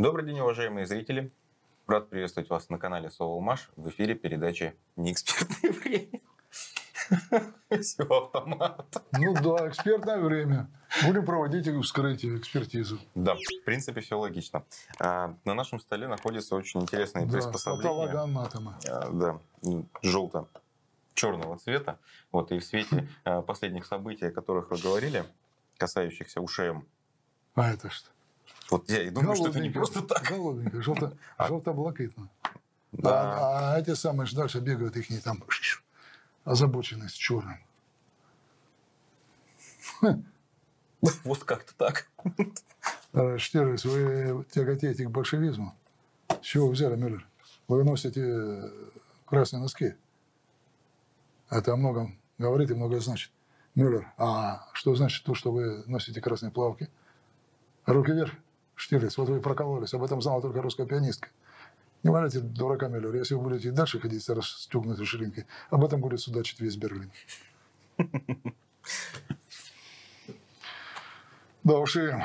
Добрый день, уважаемые зрители. Рад приветствовать вас на канале Совалмаш. В эфире передачи «Неэкспертное время». Все, автомат. Ну да, экспертное время. Будем проводить вскрытие, экспертизу. Да, в принципе, все логично. На нашем столе находится очень интересное приспособление. Патологоанатома. Да, желто-черного цвета. Вот, и в свете последних событий, о которых вы говорили, касающихся УШМ. А это что? Вот я и думаю, что это не просто так. Голубенькая, желто-блакитно. Да. А эти самые же дальше бегают, их не там озабоченность черным. Вот как-то так. Штирлиц, вы тяготеете к большевизму? С чего вы взяли, Мюллер? Вы носите красные носки. Это о многом говорит и многое значит. Мюллер, а что значит то, что вы носите красные плавки? Руки вверх, Штирлиц, вот вы прокололись. Об этом знала только русская пианистка. Не валяйте дурака, Мюллер. Если вы будете дальше ходить с расстегнутой ширинкой, об этом будет судачить весь Берлин. Да, УШМ.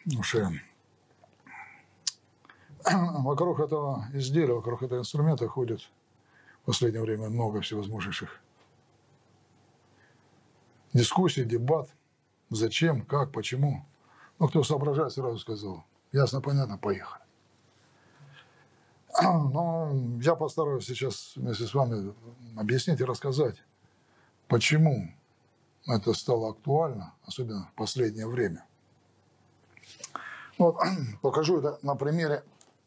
Вокруг этого изделия, вокруг этого инструмента ходит в последнее время много всевозможных дискуссий, дебат. Зачем, как, почему. Ну, кто соображает, сразу сказал. Ясно, понятно, поехали. Но я постараюсь сейчас вместе с вами объяснить и рассказать, почему это стало актуально, особенно в последнее время. Вот, покажу это на примере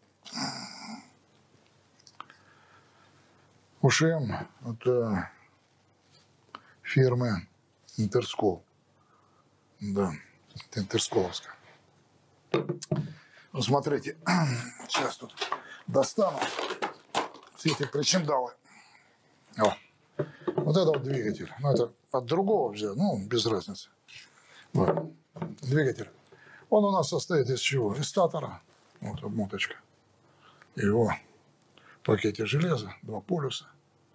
УШМ от фирмы Интерскол. Да, это интерсколовская. Вот смотрите, сейчас тут достану все эти причиндалы. Вот это вот двигатель. Ну, это от другого взял, ну, без разницы. Вот. Двигатель. Он у нас состоит из чего? Из статора. Вот обмоточка. Его в пакете железа, 2 полюса.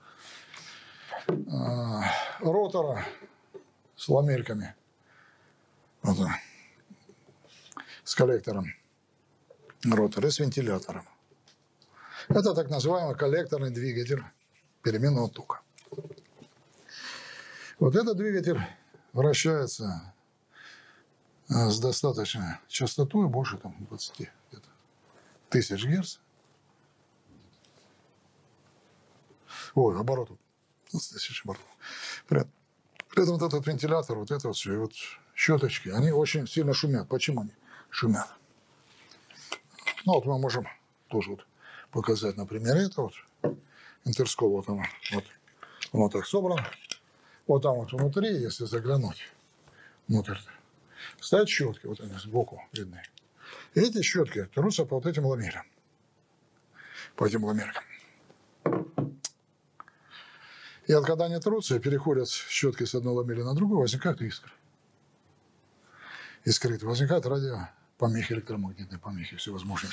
Ротора с ламельками. Вот он. С коллектором ротора и с вентилятором. Это так называемый коллекторный двигатель переменного тока. Вот этот двигатель вращается с достаточной частотой, больше там 20 тысяч герц. Ой, оборотов. 20 тысяч оборотов. При этом вот этот вентилятор, вот это вот все, и вот щеточки, они очень сильно шумят. Почему они шумят? Ну, вот мы можем тоже вот показать на примере. Это вот Интерскол, вот он вот так собран. Вот там вот внутри, если заглянуть внутрь, стоят щетки, вот они сбоку видны. И эти щетки трутся по вот этим ламелям. По этим ламелькам. И вот когда они трутся и переходят щетки с одной ламели на другую, возникают искры. Искры. Возникают радиопомехи, электромагнитные помехи всевозможные.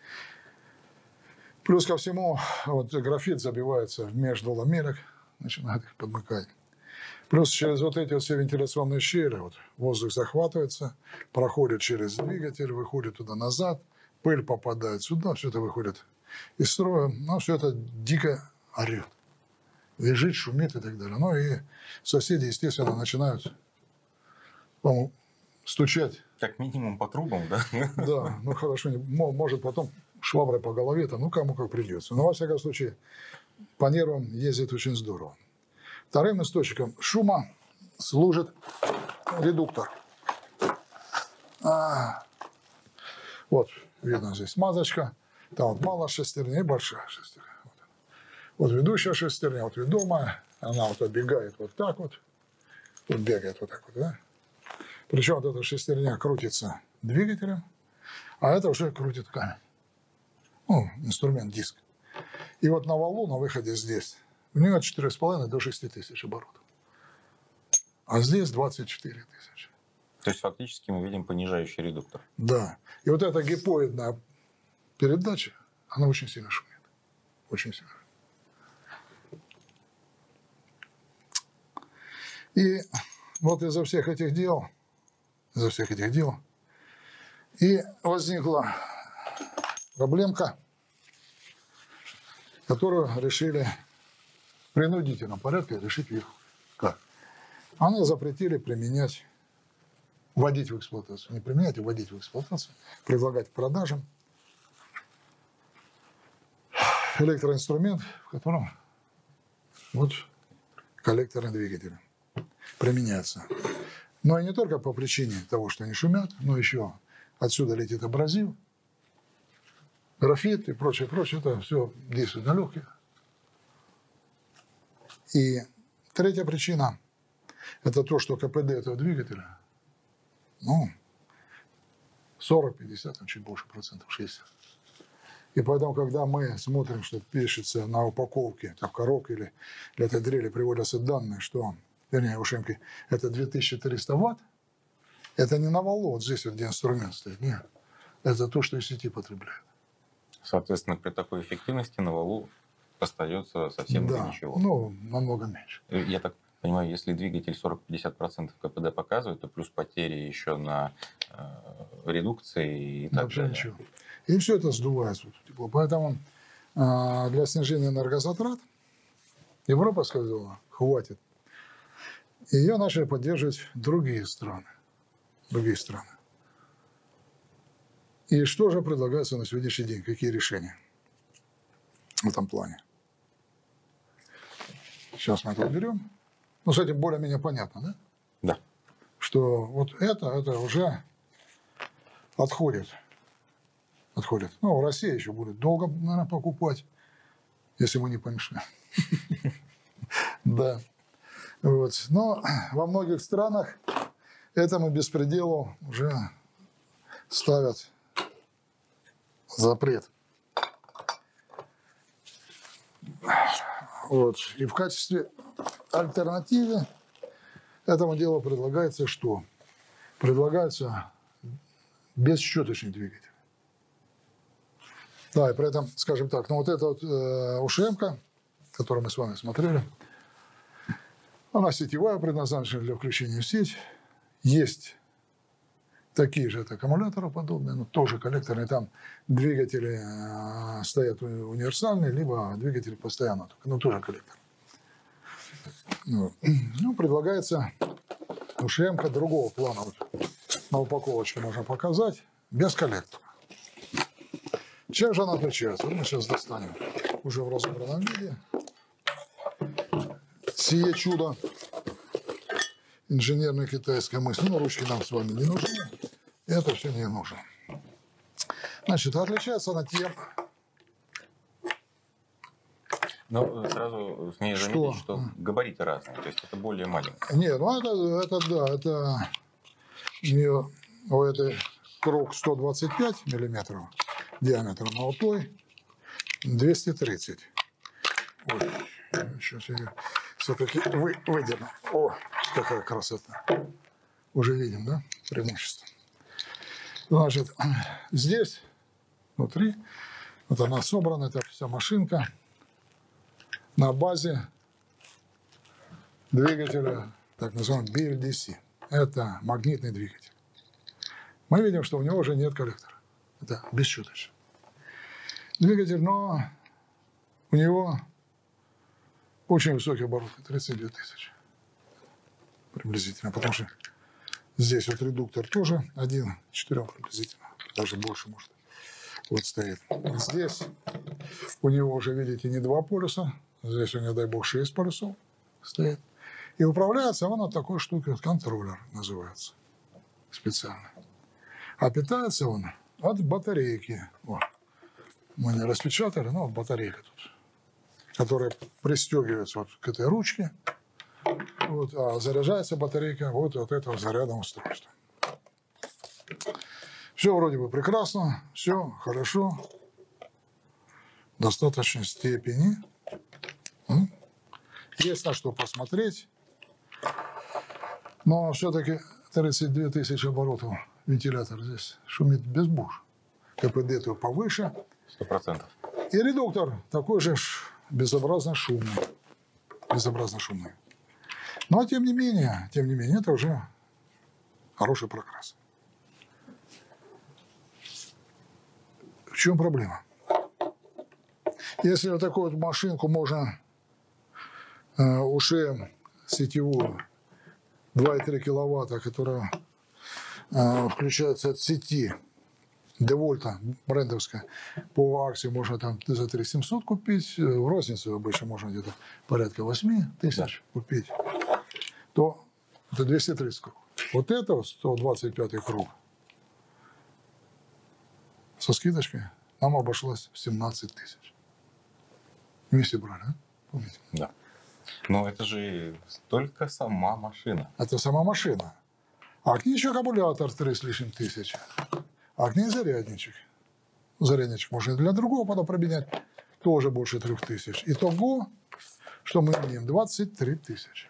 Плюс ко всему, вот графит забивается между ламелек, начинает их подмыкать. Плюс через вот эти вот все вентиляционные щели вот, воздух захватывается, проходит через двигатель, выходит туда-назад, пыль попадает сюда, все это выходит из строя, но все это дико орет. Визжит, шумит и так далее. Ну и соседи, естественно, начинают, по-моему, стучать. Как минимум по трубам, да? Да, ну хорошо, может потом шваброй по голове, ну кому как придется. Но во всяком случае, по нервам ездит очень здорово. Вторым источником шума служит редуктор. Вот, видно здесь мазочка. Там вот мало шестерня и большая шестерня. Вот ведущая шестерня, вот ведомая. Она вот оббегает вот так вот. Вот бегает вот так вот, да? Причем вот эта шестерня крутится двигателем, а это уже крутит камень. Ну, инструмент, диск. И вот на валу, на выходе здесь, у нее от 4,5 до 6 тысяч оборотов. А здесь 24 тысячи. То есть фактически мы видим понижающий редуктор. Да. И вот эта гипоидная передача, она очень сильно шумит. Очень сильно. И вот из-за всех этих дел, и возникла проблемка, которую решили в принудительном порядке решить их. Как? Они запретили применять, вводить в эксплуатацию. Не применять, а вводить в эксплуатацию, предлагать к продажам электроинструмент, в котором вот коллекторные двигатели применяются. Но и не только по причине того, что они шумят, но еще отсюда летит абразив, графит и прочее, прочее. Это все действует на легких. И третья причина – это то, что КПД этого двигателя, 40-50, чуть больше процентов, 60. И поэтому, когда мы смотрим, что пишется на упаковке, в коробке или для этой дрели приводятся данные, что, вернее, у Шемки, это 2300 ватт, это не на валу, вот здесь, вот, где инструмент стоит, нет. Это то, что из сети потребляет. Соответственно, при такой эффективности на валу остается совсем ничего. Намного меньше. Я так понимаю, если двигатель 40-50% КПД показывает, то плюс потери еще на редукции и так далее. Ничего. И все это сдувается. Поэтому для снижения энергозатрат Европа сказала, хватит. Ее начали поддерживать другие страны. И что же предлагается на сегодняшний день? Какие решения в этом плане? Сейчас мы это уберем. С этим более-менее понятно, да? Да. Что вот это уже отходит. В России еще будет долго, наверное, покупать, если мы не помешаем. Да. Вот. Но во многих странах этому беспределу уже ставят запрет. Вот. И в качестве альтернативы этому делу предлагается что? Предлагается бесщеточный двигатель. Да, и при этом, скажем так, вот эта вот ушемка, которую мы с вами смотрели, она сетевая, предназначена для включения в сеть. Есть такие же аккумуляторы подобные, но тоже коллекторные. Там двигатели стоят универсальные, либо двигатели постоянно, но тоже коллектор. Предлагается ушемка другого плана. Вот на упаковочке можно показать, без коллектора. Чем же она отличается? Мы сейчас достанем уже в разобранном виде. Сие чудо инженерной китайской мысли. Ручки нам с вами не нужны. Это все не нужно. Значит, отличается она тем... Но сразу смею заметить, что габариты разные. То есть это более маленькое. Нет, это у этой круг 125 миллиметров диаметром, а у той 230. Ой, сейчас я все-таки выдерну. О, какая красота. Уже видим, да, преимущество. Значит, здесь внутри, вот она собрана, эта вся машинка на базе двигателя, так называемого BLDC. Это магнитный двигатель. Мы видим, что у него уже нет коллектора. Это бесщеточный двигатель, но у него очень высокие обороты, 32 тысячи приблизительно, потому что здесь вот редуктор тоже 1 к 4 приблизительно, даже больше может. Вот стоит. Здесь у него уже, видите, не 2 полюса, здесь у него, дай бог, 6 полюсов стоит. И управляется он от такой штуки, контроллер называется, специально. А питается он от батарейки. Вот. Мы не распечатали, но вот батарейка тут, которая пристегивается вот к этой ручке. Вот, а заряжается батарейка вот от этого зарядного устройства. Все вроде бы прекрасно, все хорошо, в достаточной степени. Есть на что посмотреть, но все-таки 32 тысячи оборотов вентилятор здесь шумит без буш. КПД повыше. 100%. И редуктор такой же безобразно шумный. Но тем не менее, это уже хороший прогресс. В чем проблема? Если вот такую вот машинку можно уже сетевую 2,3 киловатта, которая включается от сети Девольта брендовская, по акции можно там за 3700 купить, в розницу обычно можно где-то порядка 8 тысяч купить, то это 230 круг. Вот это вот 125 круг со скидочкой нам обошлось в 17 тысяч. Вместе брали, да? Помните? Да. Но это же только сама машина. Это сама машина. А к ней еще аккумулятор 3 с лишним тысячи. А к ней зарядничек. Зарядничек можно и для другого потом променять. Тоже больше 3000. Итого, что мы имеем? 23 тысячи.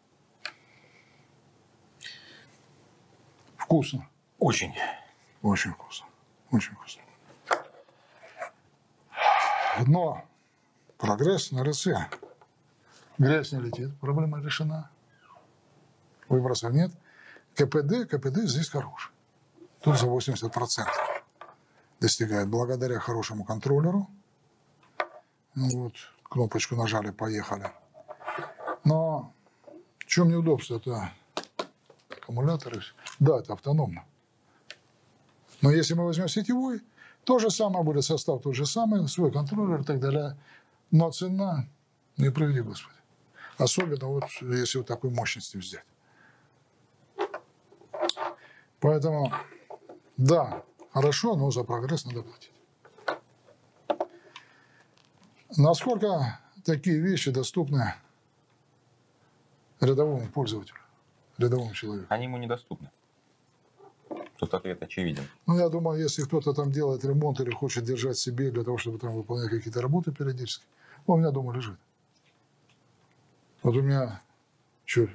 Вкусно. Очень. Очень вкусно. Очень вкусно. Но прогресс на лице. Грязь не летит. Проблема решена. Выбросов нет. КПД здесь хороший. Тут за 80% достигает благодаря хорошему контроллеру. Вот, кнопочку нажали, поехали. Но в чем неудобство? Это аккумуляторы. Да, это автономно. Но если мы возьмем сетевой, то же самое будет, состав тот же самый, свой контроллер и так далее. Но цена, не приведи Господи. Особенно вот, если вот такой мощности взять. Поэтому, да, хорошо, но за прогресс надо платить. Насколько такие вещи доступны рядовому пользователю, рядовому человеку? Они ему недоступны. Тут ответ очевиден. Ну, я думаю, если кто-то там делает ремонт или хочет держать себе для того, чтобы там выполнять какие-то работы периодически, он у меня дома лежит. Вот у меня что?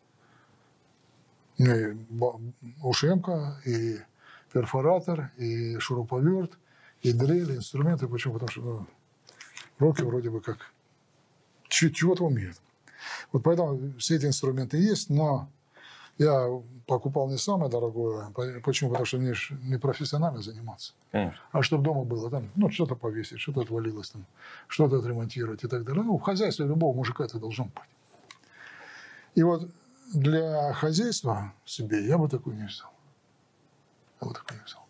У меня и ушемка, и перфоратор, и шуруповерт, и дрель, и инструменты. Почему? Потому что руки вроде бы как чего-то умеют. Вот поэтому все эти инструменты есть, но я покупал не самое дорогое. Почему? Потому что мне не профессионально заниматься. Конечно. А чтобы дома было там, ну, что-то повесить, что-то отвалилось, там, что-то отремонтировать и так далее. Ну, в хозяйстве любого мужика это должно быть. И вот для хозяйства себе я бы такую не взял. Я бы такую не взял.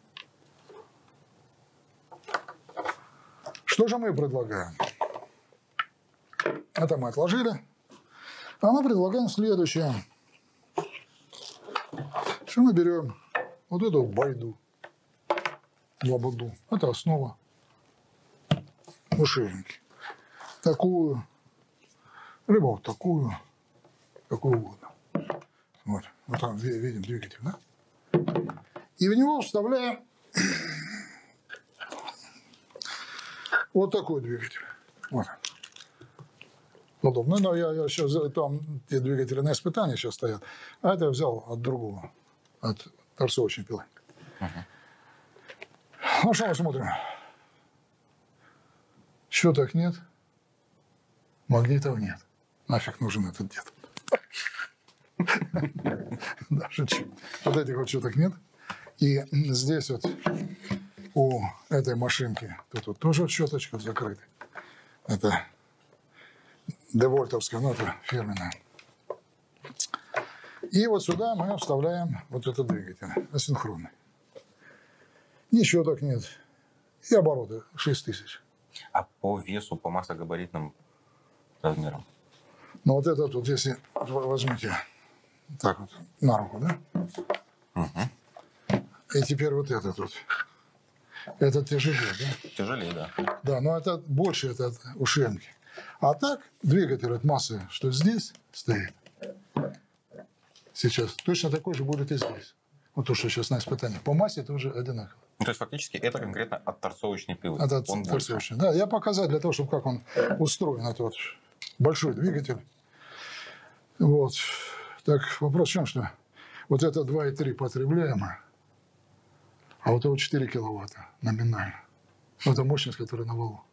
Что же мы предлагаем? Это мы отложили. А мы предлагаем следующее. Что мы берем? Вот эту байду. Лабуду. Это основа ушейники. Такую. Либо вот такую. Какую угодно. Вот. Вот там видим двигатель, да? И в него вставляем вот такой двигатель. Вот. Удобно. Но я сейчас там те двигатели на испытании сейчас стоят. А это я взял от другого. От торцовочной пилы. Ну что мы смотрим? Щеток нет. Магнитов нет. Нафиг нужен этот дед. Да, шучу. Вот этих вот щеток нет. И здесь вот у этой машинки тут вот тоже вот щеточка закрыта. Это девольтовская, ну это фирменная. И вот сюда мы вставляем вот этот двигатель асинхронный. Ни щеток нет. И обороты 6000. А по весу, по массогабаритным размерам? Но вот этот вот, если возьмите так вот на руку, да? И теперь вот этот вот. Этот тяжелее, да? Тяжелее, да. Да, но это больше это от ушемки. А так двигатель от массы, что здесь стоит, сейчас точно такой же будет и здесь. Вот то, что сейчас на испытаниях. По массе тоже одинаково. Ну, то есть фактически это конкретно от торцовочной пилы. Это Он торцовочный. Да, я показать для того, чтобы как он устроен, этот вот большой двигатель. Вот. Так, вопрос в чем, что вот это 2,3 потребляемое, а вот это 4 киловатта номинально. Это мощность, которая на валу.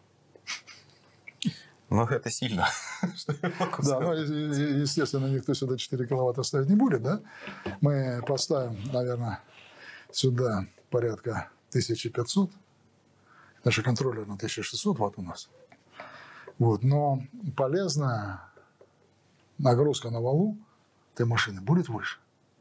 Ну, это сильно. Да, ну, естественно, никто сюда 4 киловатта ставить не будет, да? Мы поставим, наверное, сюда порядка 1500. Даже контроллер на 1600 Вт у нас. Вот. Но полезная нагрузка на валу этой машины будет выше.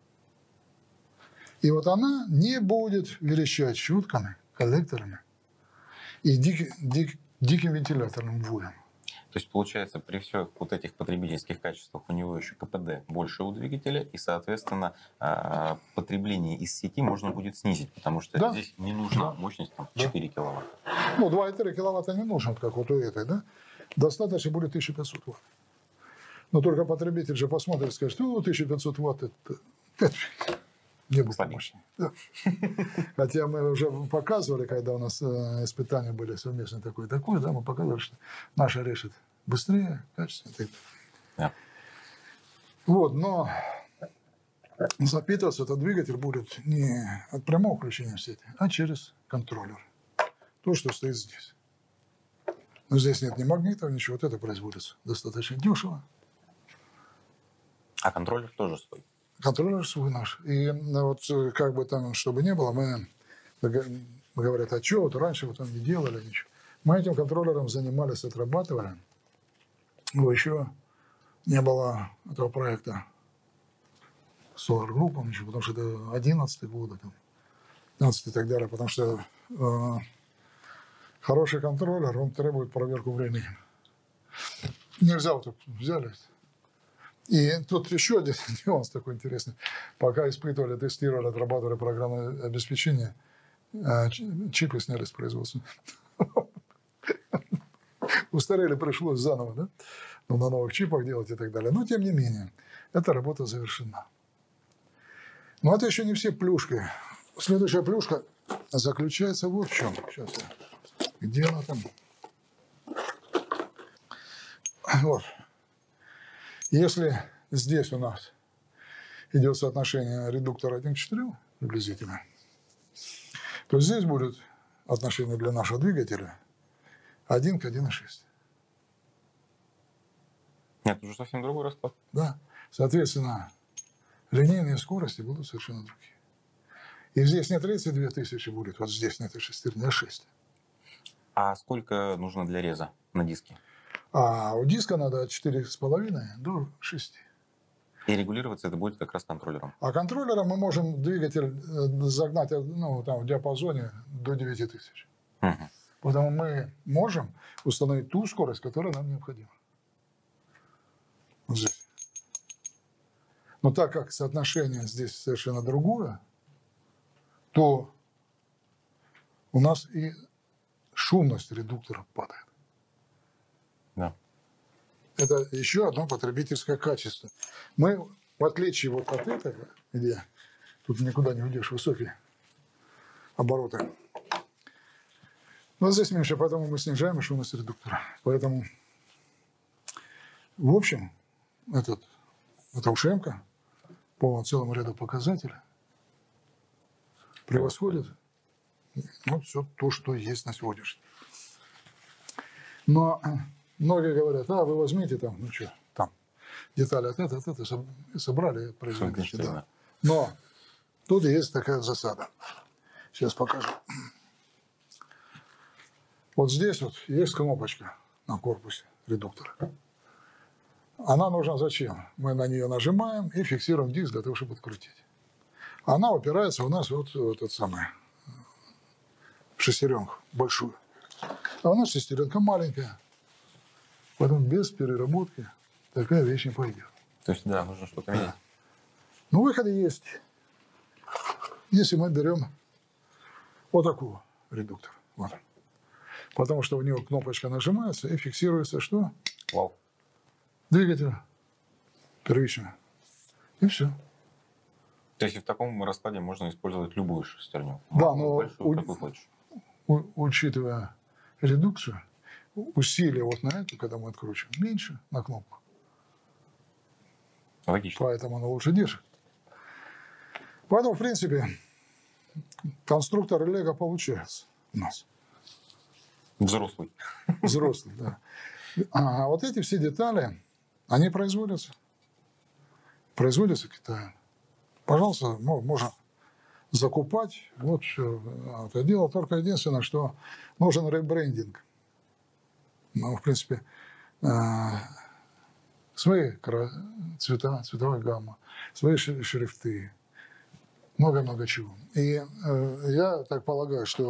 И вот она не будет верещать щутками, коллекторами и диким вентиляторным воем. То есть, получается, при всех вот этих потребительских качествах у него еще КПД больше у двигателя, и, соответственно, потребление из сети можно будет снизить, потому что здесь не нужна мощность там, 4 киловатт. Ну, 2,3 киловатта не нужно, как вот у этой, да? Достаточно будет 1500 Вт. Но только потребитель же посмотрит и скажет, что 1500 Вт это не будет мощнее. Да. Хотя мы уже показывали, когда у нас испытания были совместные такое, да, мы показывали, что наша решит быстрее, качественнее. Да. Вот, но запитываться этот двигатель будет не от прямого включения в сети, а через контроллер. То, что стоит здесь. Но здесь нет ни магнитов, ничего. Вот это производится достаточно дешево. А контроллер тоже свой? Контроллер свой наш. И вот как бы там, чтобы не было, мы говорят, а что, вот раньше вот не делали ничего. Мы этим контроллером занимались, отрабатывали. Но еще не было этого проекта Solar Group, ничего, потому что это 11-й год, 15-й и так далее, потому что хороший контроллер, он требует проверку времени. Нельзя вот так взяли. И тут еще один нюанс такой интересный. Пока испытывали, тестировали, отрабатывали программное обеспечение, чипы сняли с производства. Устарели, пришлось заново, да? Ну, на новых чипах делать и так далее. Но, тем не менее, эта работа завершена. Но это еще не все плюшки. Следующая плюшка заключается вот в чем. Сейчас я... Где она там? Вот. Если здесь у нас идет соотношение редуктора 1 к 4 приблизительно, то здесь будет отношение для нашего двигателя 1 к 1,6. Нет, уже совсем другой расклад. Да. Соответственно, линейные скорости будут совершенно другие. И здесь не 32 тысячи будет, вот здесь на этой шестерне, а 6. А сколько нужно для реза на диске? А у диска надо от 4,5 до 6. И регулироваться это будет как раз контроллером. А контроллером мы можем двигатель загнать там, в диапазоне до 9 тысяч. Угу. Поэтому мы можем установить ту скорость, которая нам необходима. Вот здесь. Но так как соотношение здесь совершенно другое, то у нас и шумность редуктора падает. Да. Это еще одно потребительское качество. Мы, в отличие вот от этого, где тут никуда не уйдешь, высокие обороты, но здесь меньше, поэтому мы снижаем шумность редуктора. Поэтому, в общем, эта ушемка по целому ряду показателей превосходит все то, что есть на сегодняшний. Но многие говорят, вы возьмите там, там детали от этого, собрали, производите. Да. Но тут есть такая засада. Сейчас покажу. Вот здесь вот есть кнопочка на корпусе редуктора. Она нужна зачем? Мы на нее нажимаем и фиксируем диск для того, чтобы открутить. Она упирается у нас вот в шестеренку большую. А у нас шестеренка маленькая. Поэтому без переработки такая вещь не пойдет. То есть, да, нужно что-то менять. Ну, выходы есть. Если мы берем вот такого редуктора. Вот. Потому что у него кнопочка нажимается и фиксируется что? Вау. Двигатель первичный. И все. То есть, в таком раскладе можно использовать любую шестерню. Да, но большую, какую хочешь. Учитывая редукцию, усилие вот на эту, когда мы откручиваем, меньше на кнопку. Логично. Поэтому она лучше держит. Поэтому, в принципе, конструктор Лего получается у нас. Взрослый. Взрослый, да. А вот эти все детали, они производятся. Производятся Китаем. Пожалуйста, можно закупать. Вот все это дело. Только единственное, что нужен ребрендинг. Ну, в принципе, свои цвета, цветовая гамма, свои шрифты, много-много чего. И я так полагаю, что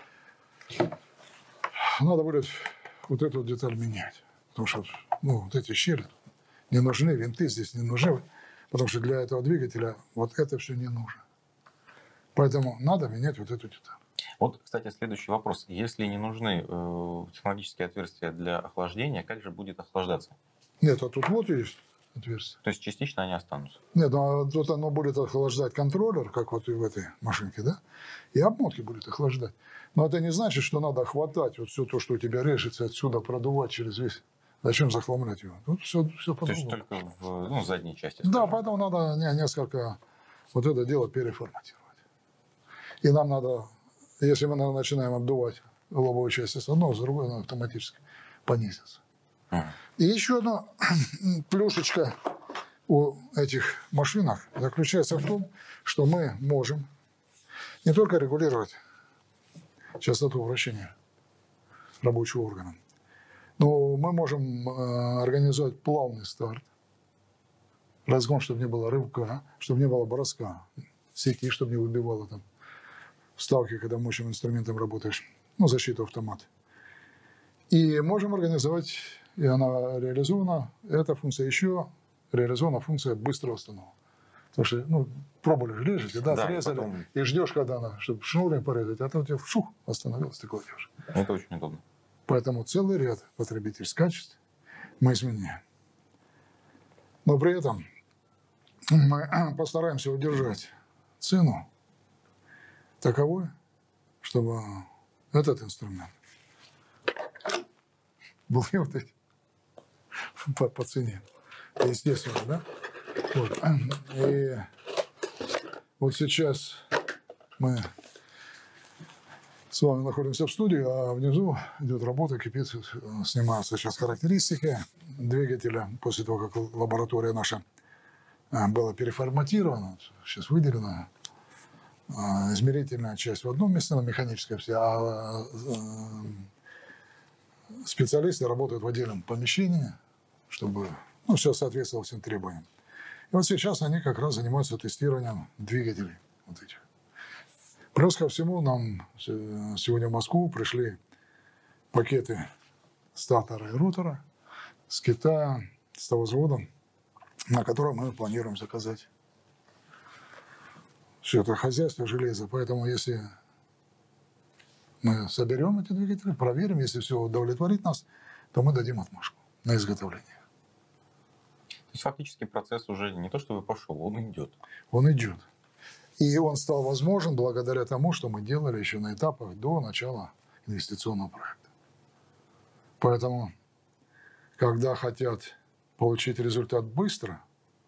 надо будет вот эту деталь менять. Потому что вот эти щели не нужны, винты здесь не нужны. Потому что для этого двигателя вот это все не нужно. Поэтому надо менять вот эту деталь. Вот, кстати, следующий вопрос. Если не нужны технологические отверстия для охлаждения, как же будет охлаждаться? Нет, а тут вот есть отверстие. То есть частично они останутся? Нет, ну, тут оно будет охлаждать контроллер, как вот и в этой машинке, да? И обмотки будет охлаждать. Но это не значит, что надо хватать вот все то, что у тебя режется, отсюда продувать через весь. Зачем захламлять его? Тут все по-другому. То есть только в задней части? Да, поэтому надо несколько вот это дело переформатировать. И нам надо, если мы начинаем обдувать лобовую часть с одной, с другой, она автоматически понизится. И еще одна плюшечка у этих машинок заключается в том, что мы можем не только регулировать частоту вращения рабочего органа, но мы можем организовать плавный старт, разгон, чтобы не было рывка, чтобы не было броска, секи, чтобы не выбивало там вставки, когда мощным инструментом работаешь, ну, защиту автомата. И можем организовать, и она реализована, эта функция еще реализована функция быстрого остановки. Потому что, ну, пробовали режете, да, срезали, потом... и ждешь, когда она, чтобы шнуром порезать, а то у тебя шух, остановилась, ты кладешь. Это очень удобно. Поэтому целый ряд потребительских качеств мы изменяем. Но при этом мы постараемся удержать цену таковой, чтобы этот инструмент был по цене. Естественно, да? Вот. И вот сейчас мы с вами находимся в студии, а внизу идет работа, кипит, снимаются сейчас характеристики двигателя после того, как лаборатория наша была переформатирована, сейчас выделена измерительная часть в одном месте, но механическая вся, а специалисты работают в отдельном помещении, чтобы все соответствовало всем требованиям. И вот сейчас они как раз занимаются тестированием двигателей вот этих. Плюс ко всему нам сегодня в Москву пришли пакеты статора и ротора с Китая, с того завода, на котором мы планируем заказать все это хозяйство железа. Поэтому если мы соберем эти двигатели, проверим, если все удовлетворит нас, то мы дадим отмашку на изготовление. То есть фактически процесс уже не то чтобы пошел, он идет. Он идет. И он стал возможен благодаря тому, что мы делали еще на этапах до начала инвестиционного проекта. Поэтому, когда хотят получить результат быстро,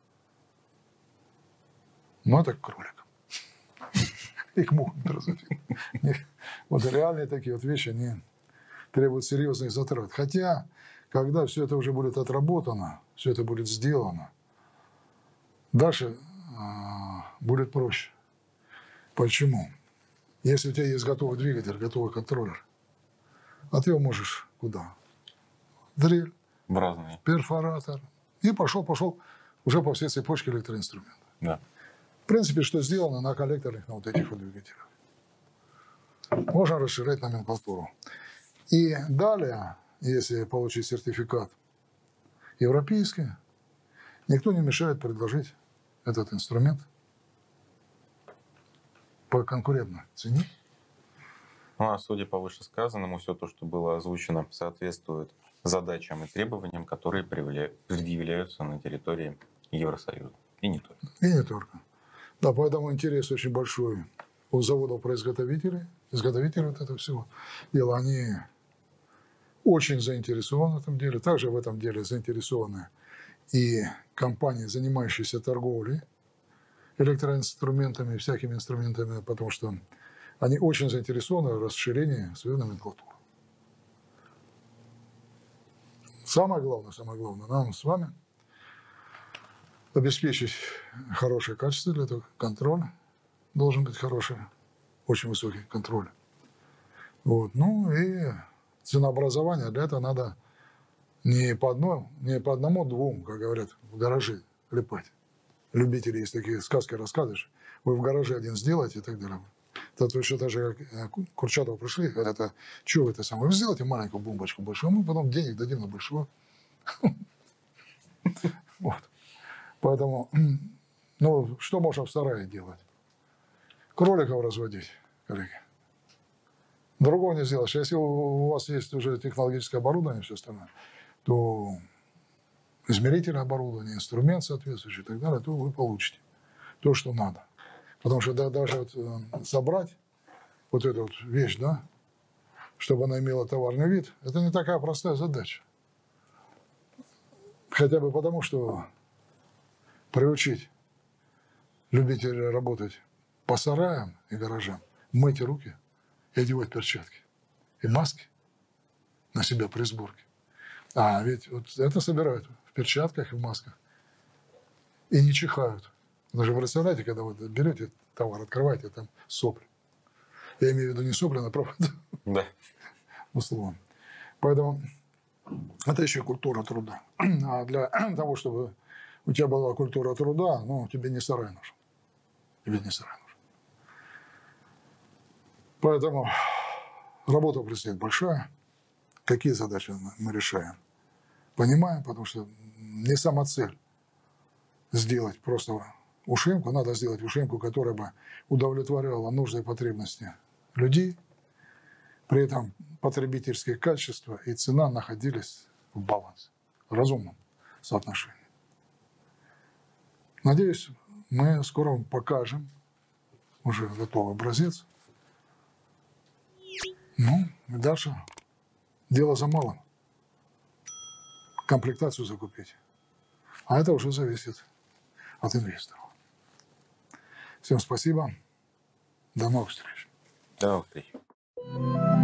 ну это кролик. Их могут разуфить. Вот реальные такие вот вещи, они требуют серьезных затрат. Хотя, когда все это уже будет отработано, все это будет сделано, дальше будет проще. Почему? Если у тебя есть готовый двигатель, готовый контроллер, а ты его можешь куда? Дрель, в разные. Перфоратор. И пошел уже по всей цепочке электроинструментов. Да. В принципе, что сделано на коллекторах, на вот этих вот двигателях. Можно расширять номенклатуру. И далее, если получить сертификат европейский, никто не мешает предложить этот инструмент по конкурентной цене. Ну, а судя по вышесказанному, все то, что было озвучено, соответствует задачам и требованиям, которые предъявляются на территории Евросоюза. И не только. И не только. Да, поэтому интерес очень большой у заводов-производителей, изготовителей вот этого всего дела. Они очень заинтересованы в этом деле. Также в этом деле заинтересованы и компании, занимающиеся торговлей электроинструментами, всякими инструментами, потому что они очень заинтересованы в расширении своей номенклатуры. Самое главное, нам с вами обеспечить хорошее качество для этого, контроль должен быть хороший, очень высокий контроль. Вот. Ну и ценообразование, для этого надо не по одному-двум, как говорят, в гараже клепать. Любители есть такие сказки рассказываешь. Вы в гараже один сделаете и так далее. Это точно так же, как Курчатов пришли, говорят, что вы это самое? Вы сделайте маленькую бомбочку большую, мы потом денег дадим на большого. Вот. Поэтому, ну, что можно в сарае делать? Кроликов разводить, коллеги. Другого не сделаешь. Если у вас есть уже технологическое оборудование, все остальное, то измерительное оборудование, инструмент соответствующий и так далее, то вы получите то, что надо. Потому что даже вот собрать вот эту вот вещь, да, чтобы она имела товарный вид, это не такая простая задача. Хотя бы потому, что приучить любителей работать по сараям и гаражам, мыть руки и одевать перчатки и маски на себя при сборке. А ведь вот это собирают в перчатках и в масках и не чихают. Вы же представляете, когда вы берете товар, открываете, там сопли. Я имею в виду не сопли, а правда. Да. Условно. Поэтому это еще культура труда. А для того, чтобы у тебя была культура труда, ну, тебе не сарай нужен. Тебе не сарай нужен. Поэтому работа предстоит большая. Какие задачи мы решаем? Понимаем, потому что не сама цель сделать просто ушимку, надо сделать ушимку, которая бы удовлетворяла нужды и потребности людей. При этом потребительские качества и цена находились в балансе, в разумном соотношении. Надеюсь, мы скоро вам покажем уже готовый образец. Ну, и дальше дело за малым. Комплектацию закупить. А это уже зависит от инвесторов. Всем спасибо. До новых встреч. До новых встреч.